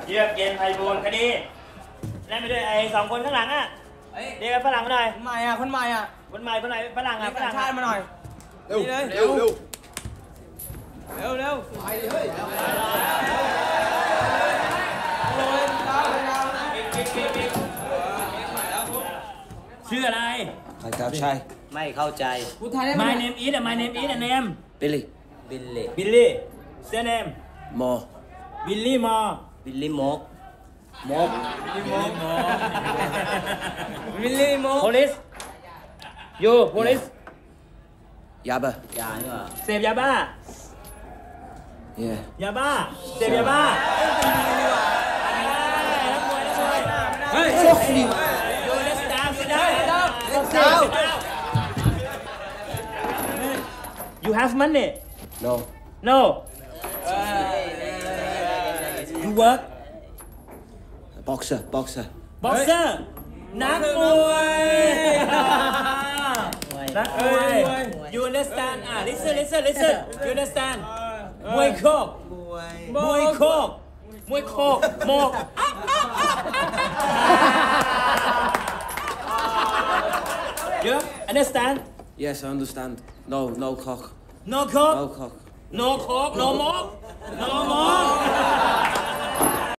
เยือกเย็นไพบูลย์คดีเล่นไปด้วยไอ้2 คนข้างหลังอ่ะเรียกฝรั่งมาหน่อยคนใหม่ฝรั่งชาติมาหน่อยเร็วไปดิเฮ้ยชื่ออะไรครับใช่ไม่เข้าใจพูดไทยได้ไหม My name is My name is name Billy Your name มอ Billy มอ Billy มก Police You Police ยาบ้ายเสพยาบ้า Yeah ยาบ้าเสพยาบ้าเฮ้ย You understand You have money No You work Boxer นักมวยYou understand listen You understand มวยโคกหมกYou understand Yes I understand No cock No cock No mok